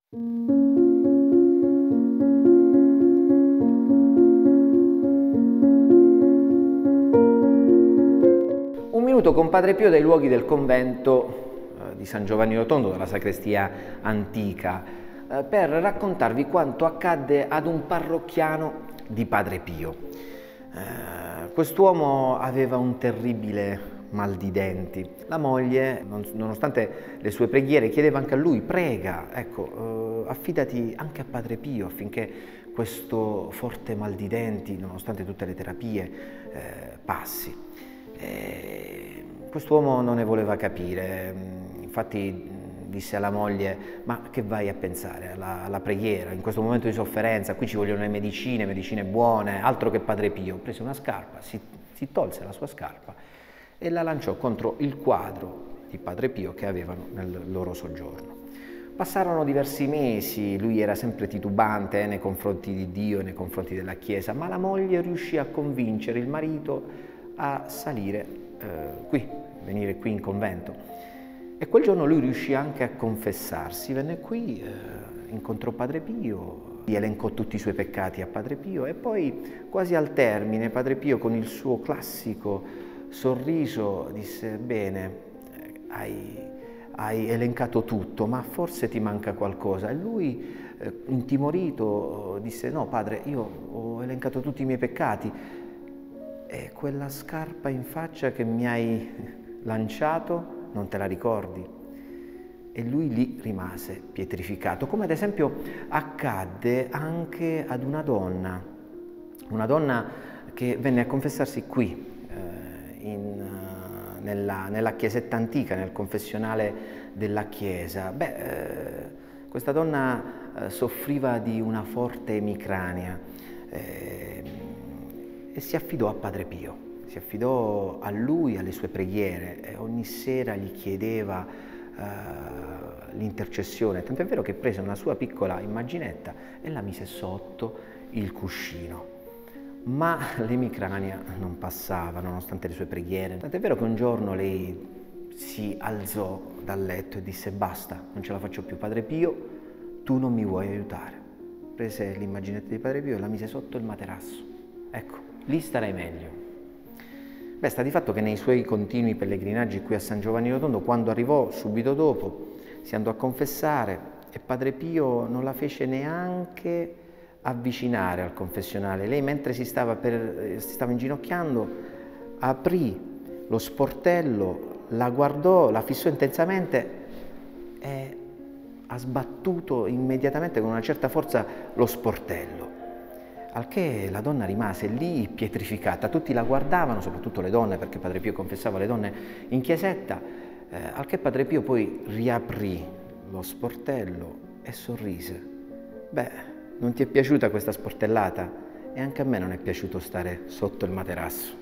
Un minuto con Padre Pio dai luoghi del convento di San Giovanni Rotondo, della sacrestia antica, per raccontarvi quanto accadde ad un parrocchiano di Padre Pio. Quest'uomo aveva un terribile mal di denti. La moglie, nonostante le sue preghiere, chiedeva anche a lui: prega, ecco, affidati anche a Padre Pio affinché questo forte mal di denti, nonostante tutte le terapie, passi. Quest'uomo non ne voleva capire, infatti disse alla moglie: ma che vai a pensare alla preghiera, in questo momento di sofferenza, qui ci vogliono le medicine buone, altro che Padre Pio. Prese una scarpa, si tolse la sua scarpa e la lanciò contro il quadro di Padre Pio che avevano nel loro soggiorno. Passarono diversi mesi, lui era sempre titubante nei confronti di Dio e nei confronti della Chiesa, ma la moglie riuscì a convincere il marito a salire venire qui in convento. E quel giorno lui riuscì anche a confessarsi, venne qui, incontrò Padre Pio, elencò tutti i suoi peccati a Padre Pio e poi, quasi al termine, Padre Pio con il suo classico sorriso disse: bene, hai elencato tutto, ma forse ti manca qualcosa. E lui, intimorito, disse: no padre, io ho elencato tutti i miei peccati. E quella scarpa in faccia che mi hai lanciato, non te la ricordi? E lui lì rimase pietrificato, come ad esempio accadde anche ad una donna che venne a confessarsi qui, nella chiesetta antica, nel confessionale della chiesa. Questa donna soffriva di una forte emicrania e si affidò a Padre Pio, si affidò a lui, alle sue preghiere, e ogni sera gli chiedeva l'intercessione, tant'è vero che prese una sua piccola immaginetta e la mise sotto il cuscino. Ma l'emicrania non passava nonostante le sue preghiere, tant'è vero che un giorno lei si alzò dal letto e disse: basta, non ce la faccio più, Padre Pio, tu non mi vuoi aiutare. Prese l'immaginetta di Padre Pio e la mise sotto il materasso. Ecco, lì starai meglio. Sta di fatto che nei suoi continui pellegrinaggi qui a San Giovanni Rotondo, quando arrivò subito dopo, si andò a confessare e Padre Pio non la fece neanche avvicinare al confessionale. Lei, mentre si stava inginocchiando, aprì lo sportello, la guardò, la fissò intensamente e ha sbattuto immediatamente con una certa forza lo sportello. Al che la donna rimase lì pietrificata, tutti la guardavano, soprattutto le donne, perché Padre Pio confessava le donne in chiesetta, al che Padre Pio poi riaprì lo sportello e sorrise. Non ti è piaciuta questa sportellata? E anche a me non è piaciuto stare sotto il materasso.